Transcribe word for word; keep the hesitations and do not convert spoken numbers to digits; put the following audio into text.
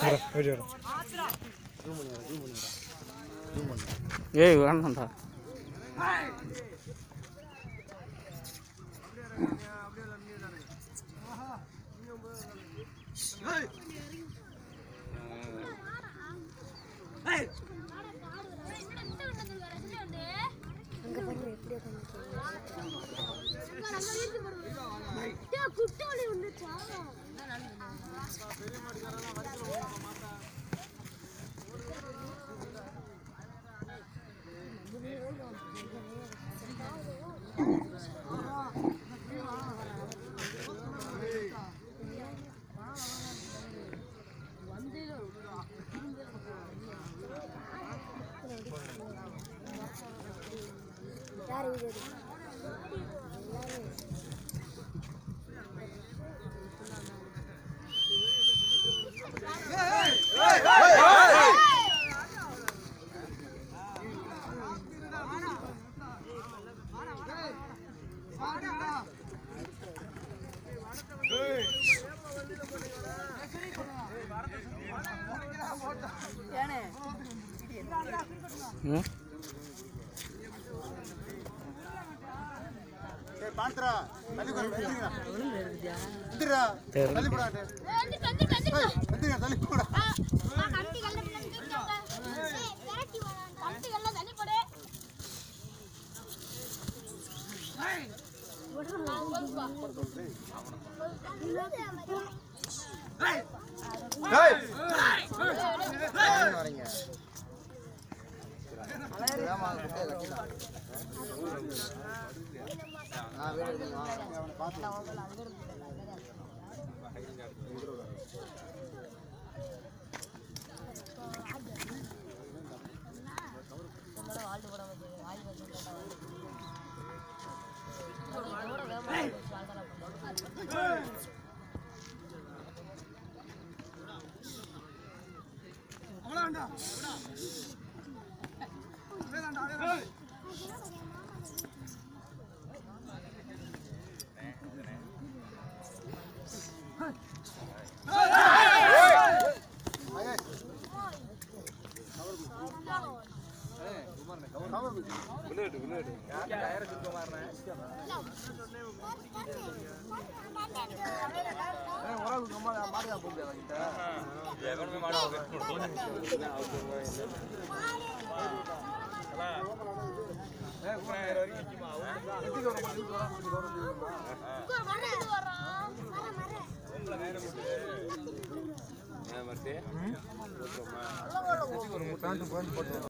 ஏய் வேணாம்டா. பாத்ரா தள்ளி போடா வந்துடா தள்ளி போடா வந்து வந்து தள்ளி போடா கண்டி கல்ல நிக்கங்க ஏய் விரட்டி வா கண்டி கல்ல தள்ளி போடு ஏய் ஓடுடா ஏய் ஏய் வரீங்க அலையமா குட்டை கட்டிடா ஆ வேற அவன பாத்து அவளாண்டா வேண்டாண்டா ஏய் बुलेट बुलेट यार टायर किसको मारना है ए ओरा को मार मार जा बोल दे इटा लेवन में मारा होगा ए पूरा एरर की माओ इति को मार दो को मारे दो मारे मारे मैं मरते हैं तो मैं